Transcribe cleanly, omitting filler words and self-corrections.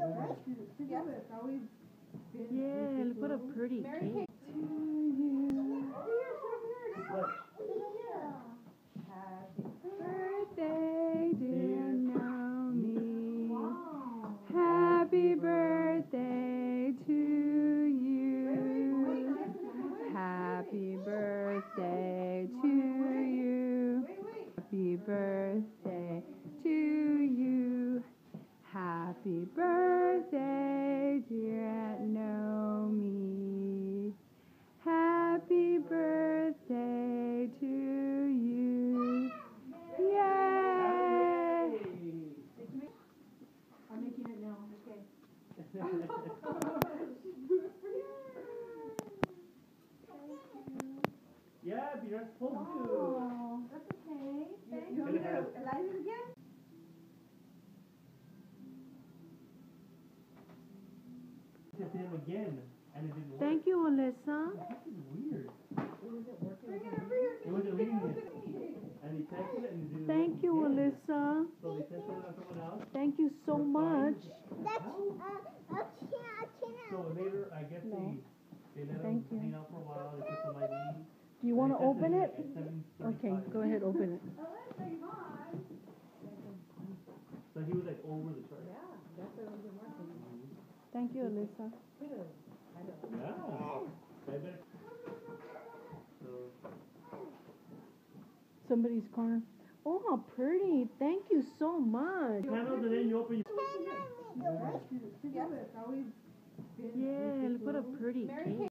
Yeah, look what a pretty cake. Happy birthday, dear Noemi. Happy birthday to you. Happy birthday to you. Happy birthday to you. Happy birthday, dear Aunt Noemi. Happy birthday to you. Yay! I'm making it now, okay. Yeah, but you're not supposed to. Oh, that's okay. Thank you. Can I have Light it again? to him again, and it didn't work. Thank you, Alyssa. That's weird. It wasn't reading it. And he texted it and it didn't Thank you, work again. Alyssa. So they texted it on someone else. Thank you so much. So later, I guess No. they let Thank him you. hang out for a while. They put some ID. Do you want to open it? At 7:35. Okay, go ahead, open it. So he was like over the chart. Yeah, that's what I've been working on. Thank you, Alyssa. Yeah. I bet. So. Somebody's car. Oh, how pretty. Thank you so much. Candles and then you open your. Yeah, look what a pretty cake.